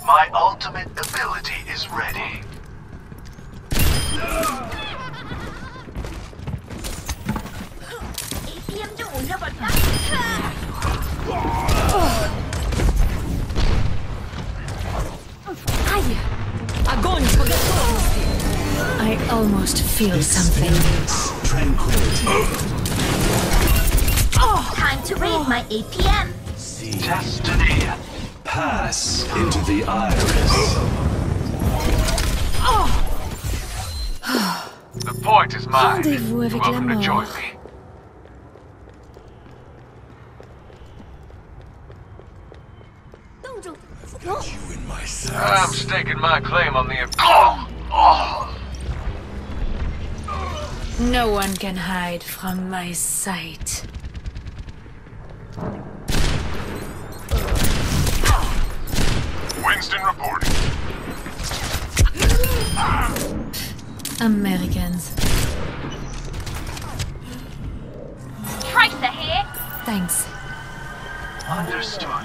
My ultimate ability is ready. APM 좀 올려볼까? I almost feel something. Tranquility. Time to raise my APM. Destiny. Pass into the iris. The point is mine. Rendez-vous avec la Welcome to join mort. me. You in my sights. I'm staking my claim on the... No one can hide from my sight. Winston reporting. Americans. Tracer here. Thanks. Understood.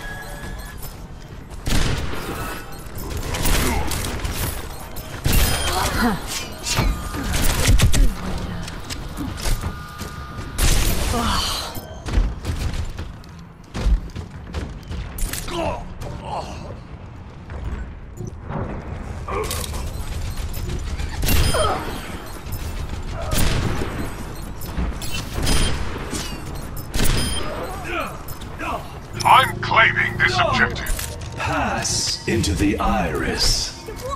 I'm claiming this objective. Pass into the iris.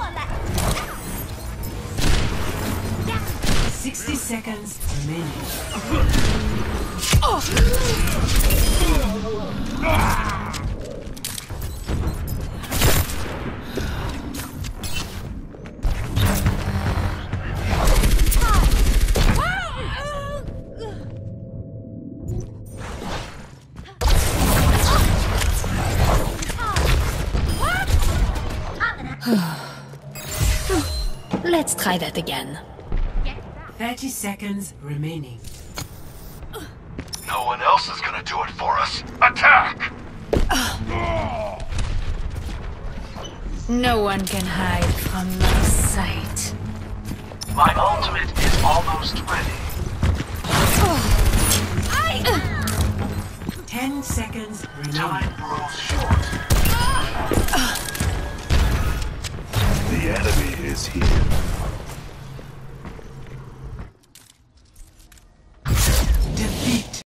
60 seconds remaining. Let's try that again. 30 seconds remaining. No one else is gonna do it for us. Attack! No one can hide from my sight. My ultimate is almost ready. 10 seconds remaining. Time grows short. The enemy is here.